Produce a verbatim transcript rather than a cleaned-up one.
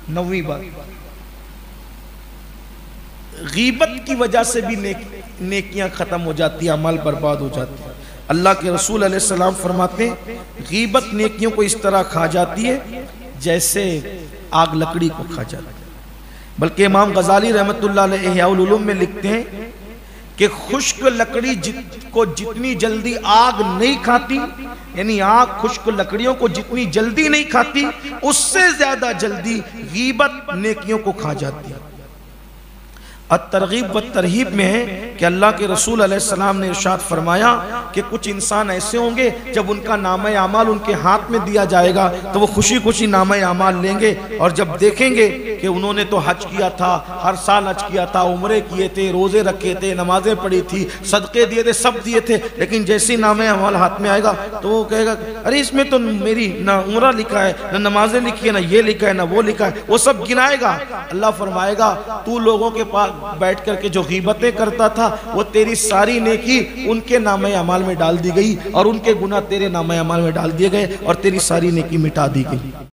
نویں بات، غیبت کی وجہ سے بھی نیک نیکیاں ختم ہو جاتی ہیں، عمل برباد ہو جاتی ہیں۔ اللہ کے رسول علیہ السلام فرماتے ہیں غیبت نیکیوں کو اس طرح کھا جاتی ہے جیسے آگ لکڑی کو کھا جاتی ہے۔ بلکہ امام غزالی رحمت اللہ علیہ احیاء العلوم میں لکھتے ہیں کہ خشک لکڑی جت کو جتنی جلدی آگ نہیں کھاتی، یعنی آگ خشک لکڑیوں کو جتنی جلدی نہیں کھاتی، اس سے زیادہ جلدی غیبت نیکیوں کو کھا جاتی ہے۔ الترغیب والترہیب میں ہے کہ اللہ کے رسول علیہ السلام نے ارشاد فرمایا کہ کچھ انسان ایسے ہوں گے جب ان کا نامہ اعمال ان کے ہاتھ میں دیا جائے گا تو وہ خوشی خوشی نامہ اعمال لیں گے، اور جب دیکھیں گے کہ انہوں نے تو حج کیا تھا، ہر سال حج کیا تھا، عمرے کیے تھے، روزے رکھے تھے، نمازیں پڑھی تھی، صدقے دیے تھے، سب دیے تھے، لیکن جیسے نامہ اعمال ہاتھ میں آئے گا تو وہ کہے گا ارے اس میں تو میری نہ عمرہ لکھا ہے، نہ نمازیں لکھی ہے، نہ یہ لکھا ہے، نہ وہ لکھا ہے، وہ سب گنائے گا۔ اللہ فرمائے گا تو لوگوں کے پاس بیٹھ کر کے جو غیبتیں کرتا تھا وہ تیری ساری نیکی ان کے نامہ اعمال میں ڈال دی گئی، اور ان کے گناہ تیرے نامہ اعمال میں ڈال دیے گئے، اور تیری ساری نیکی مٹا دی گئی۔